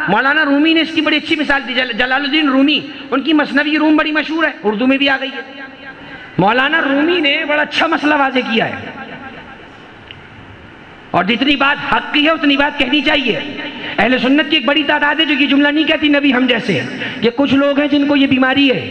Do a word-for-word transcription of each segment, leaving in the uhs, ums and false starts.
मौलाना रूमी ने इसकी बड़ी अच्छी मिसाल दी। जल, जलालुद्दीन रूमी, उनकी मसनवी रूम बड़ी मशहूर है, उर्दू में भी आ गई है। मौलाना रूमी ने बड़ा अच्छा मसला वाजे किया है, और जितनी बात हक की है उतनी बात कहनी चाहिए। अहले सुन्नत की एक बड़ी तादाद है जो ये जुमला नहीं कहती नबी हम जैसे। ये कुछ लोग हैं जिनको ये बीमारी है,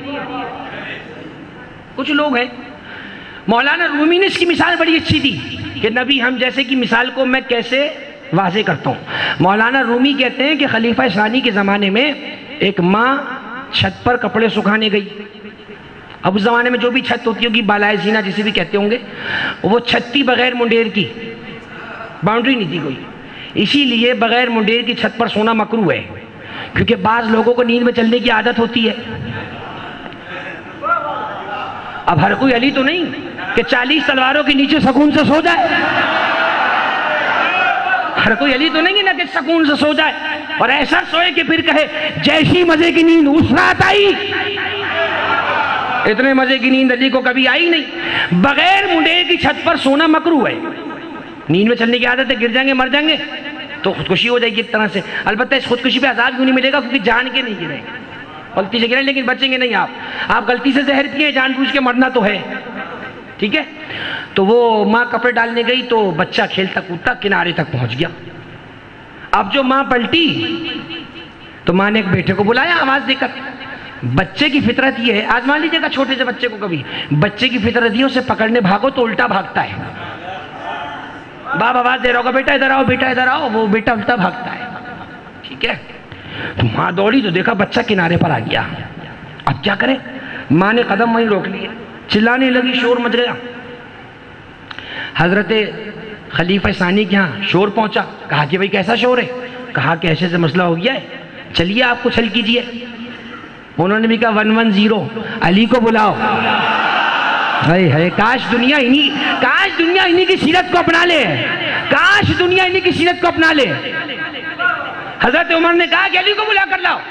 कुछ लोग हैं। मौलाना रूमी ने इसकी मिसाल बड़ी अच्छी दी कि नबी हम जैसे की मिसाल को मैं कैसे वाज़े करता हूँ। मौलाना रूमी कहते हैं कि खलीफा सानी के ज़माने में एक माँ छत पर कपड़े सुखाने गई। अब उस ज़माने में जो भी छत होती होगी, बालाए जीना जिसे भी कहते होंगे, वो छत थी बगैर मुंडेर की, बाउंड्री नहीं थी कोई, इसीलिए बगैर मुंडेर की छत पर सोना मकरू है, क्योंकि बाज़ लोगों को नींद में चलने की आदत होती है। अब हर कोई अली तो नहीं कि चालीस तलवारों के नीचे सुकून से सो जाए, हर कोई अली तो नहीं है ना कि सुकून से सो जाए और ऐसा सोए कि फिर कहे जैसी मजे की नींद उस रात आई, इतने मजे की नींद अली को कभी आई नहीं। बगैर मुंडेर की छत पर सोना मकरू है, नींद में चलने की आदत है, गिर जाएंगे मर जाएंगे तो खुदकुशी हो जाएगी एक तरह से। अलबत्ता इस खुदकुशी पे अज़ाब क्यों नहीं मिलेगा, क्योंकि जान के नहीं गिरे, गलती से गिरे लेकिन बचेंगे नहीं आप। आप गलती से जहर पिए, जानबूझ के मरना तो है, ठीक है। तो वो माँ कपड़े डालने गई तो बच्चा खेलता कूदता किनारे तक पहुंच गया। अब जो माँ पलटी तो माँ ने एक बेटे को बुलाया आवाज देकर। बच्चे की फितरत ये है, आजमा लीजिएगा छोटे से बच्चे को कभी, बच्चे की फितरत ये उसे पकड़ने भागो तो उल्टा भागता है। बाप आवाज दे रहा होगा बेटा इधर आओ, बेटा इधर आओ, वो बेटा उल्टा भागता है, ठीक है। तो माँ दौड़ी तो देखा बच्चा किनारे पर आ गया। अब क्या करे, माँ ने कदम वहीं रोक लिए, चिल्लाने लगी, शोर मच गया। हजरत खलीफा सानी के यहाँ शोर पहुंचा। कहा कि भाई कैसा शोर है? कहा कि ऐसे से मसला हो गया है, चलिए आप कुछ हल कीजिए। उन्होंने भी कहा वन वन जीरो अली को बुलाओ। हाय हाय, काश दुनिया इन्हीं काश दुनिया इन्हीं की सीरत को अपना ले, काश दुनिया इन्हीं की सीरत को अपना ले। हजरत उमर ने कहा कि अली को बुला कर लाओ।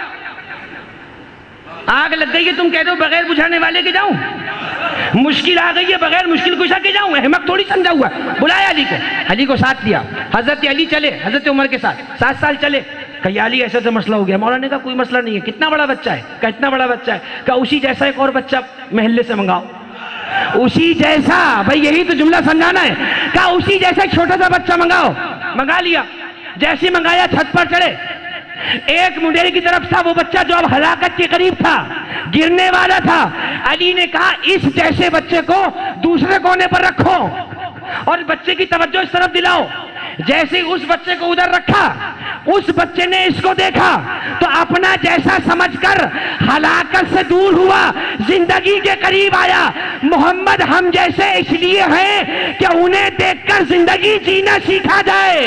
आग लग गई है, तुम कह दो बगैर बुझाने वाले के जाऊं, मुश्किल आ गई है बगैर मुश्किल कुशा के जाऊं, अहमक थोड़ी समझा हुआ। बुलाया अली को, अली को साथ लिया। हजरत अली चले हजरत उमर के साथ, सात साल चले। कहा अली ऐसा ऐसा मसला हो गया। मौलाना ने कहा कोई मसला नहीं है। कितना बड़ा बच्चा है? कहा इतना बड़ा बच्चा है। कहा उसी जैसा एक और बच्चा महल्ले से मंगाओ। उसी जैसा, भाई यही तो जुमला समझाना है। कहा उसी जैसा एक छोटा सा बच्चा मंगाओ। मंगा लिया। जैसे मंगाया छत पर चढ़े, एक मुंडेर की तरफ था वो बच्चा जो अब हलाकत के करीब था, गिरने वाला था। अली ने कहा इस जैसे बच्चे को दूसरे कोने पर रखो और बच्चे की तवज्जो इस तरफ दिलाओ। जैसे उस बच्चे को उधर रखा, उस बच्चे ने इसको देखा तो अपना जैसा समझकर हलाकत से दूर हुआ, जिंदगी के करीब आया। मोहम्मद हम जैसे इसलिए हैं कि उन्हें देखकर जिंदगी जीना सीखा जाए।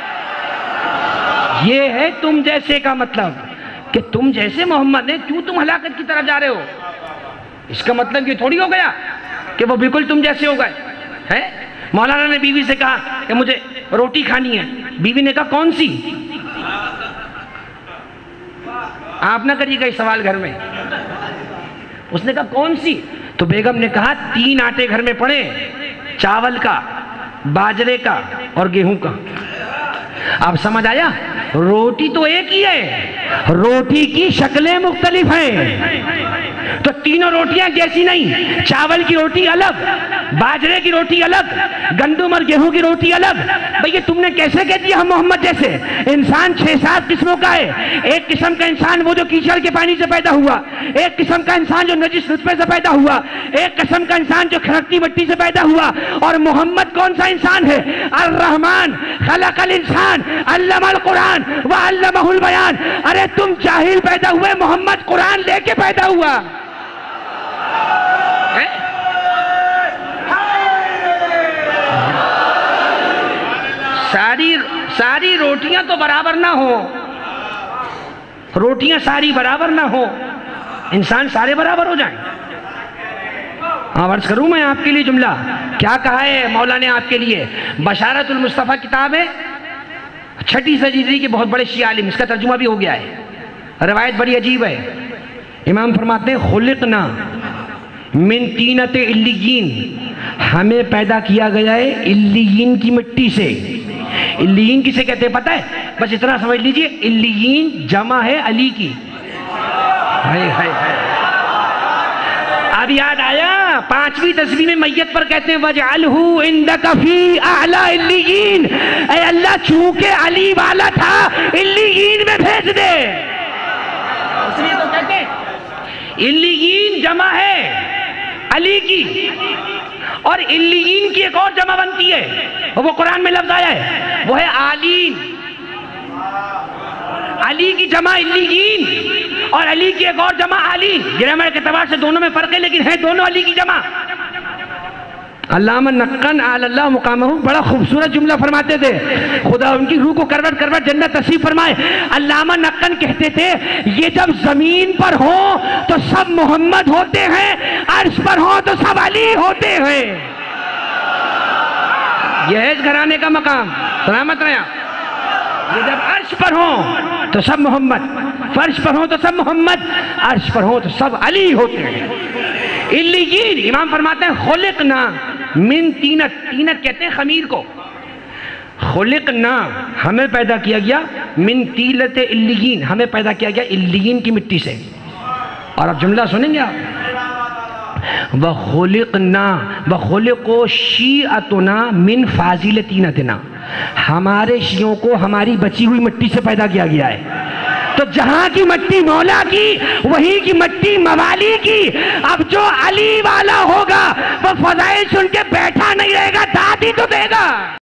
ये है तुम जैसे का मतलब, कि तुम जैसे मोहम्मद है, क्यों तुम हलाकत की तरफ जा रहे हो? इसका मतलब ये थोड़ी हो गया कि वो बिल्कुल तुम जैसे हो गए हैं। मौलाना ने बीवी से कहा कि मुझे रोटी खानी है। बीवी ने कहा कौन सी? आप ना करिएगा इस सवाल घर में। उसने कहा कौन सी? तो बेगम ने कहा तीन आटे घर में पड़े, चावल का, बाजरे का और गेहूं का। अब समझ आया? रोटी तो एक ही है, रोटी की शक्लें मुख्तलिफ हैं। तो तीनों रोटियां जैसी नहीं, चावल की रोटी अलग, बाजरे की रोटी अलग, गंदुम और गेहूं की रोटी अलग। भैया तुमने कैसे कह दिया हम मोहम्मद जैसे? इंसान छह सात किस्मों का है। एक किस्म का इंसान वो जो कीचड़ के पानी से पैदा हुआ, एक किस्म का इंसान जो नजिस रुतबे से पैदा हुआ, एक किस्म का इंसान जो खरकती मिट्टी से पैदा हुआ। और मोहम्मद कौन सा इंसान है? अर्रहमान खलकल इंसान अल्लमल कुरान व अल्लमहुल बयान। अरे तुम जाहिल पैदा हुए, मोहम्मद कुरान लेके पैदा हुआ है? सारी सारी रोटियां तो बराबर ना हो, रोटियां सारी बराबर ना हो, इंसान सारे बराबर हो जाएं। हाँ वर्ष करूं मैं आपके लिए जुमला। क्या कहा है मौला ने आपके लिए? बशारतुल मुस्तफ़ा किताब है, छठी सदी के बहुत बड़े शिया आलिम, इसका तर्जुमा भी हो गया है। रवायत बड़ी अजीब है। इमाम फरमाते हैं खुलिकना मिन तीनत इल्लियीन, हमें पैदा किया गया है इल्लियीन की मिट्टी से। इल्लीयीन किसे कहते हैं पता है? बस इतना समझ लीजिए, इल्लीयीन जमा है अली की। हाय हाय हाय, अब याद आया, पांचवी तस्बीह में मैयत पर कहते हैं वजअलहु इंदका फी आला इल्लीयीन, ऐ अल्लाह चूंकि अली वाला था इल्लीयीन में भेज दे। इसलिए तो कहते हैं इल्लीयीन जमा है अली की, और इल्लीयीन की एक और जमा बनती है, वो कुरान में लफ्ज आया है, वो है आलीन। अली की जमा इल्लीयीन और अली की एक और जमा आलीन। ग्रामर के एतबार से दोनों में फर्क है, लेकिन है दोनों अली की जमा। अल्लामा नक्कन अल्लाह मुकामहू बड़ा खूबसूरत जुमला फरमाते थे, खुदा उनकी रूह को करवट करवट जन्नत नसीब फरमाए। अल्लामा नक्कन कहते थे, ये जब जमीन पर हो तो सब मोहम्मद होते हैं, अर्श पर हो तो सब अली होते हैं। यह है इस घराने का मकाम। सलामत रहे। ये जब अर्श पर हो तो सब मोहम्मद, फर्श पर हो तो सब मोहम्मद, अर्श पर हो तो सब अली होते हैं। इल्लीयीन इमाम फरमाते हैं खुलिकना मिन तीनत, तीनत कहते हैं खमीर को, खुलिकना हमें पैदा किया गया, मिन तीलत इल्लीयीन हमें पैदा किया गया इल्लीयीन की मिट्टी से। और अब जुमला सुनेंगे आप, व खुलिकना व खुलिको शीअतुना मिन फाजिल तीनतना, हमारे शियों को हमारी बची हुई मिट्टी से पैदा किया गया है। तो जहां की मिट्टी मौला की, वहीं की मिट्टी मवाली की। अब जो अली वाला होगा वो फजाइल सुन के बैठा नहीं रहेगा, दाद ही तो देगा।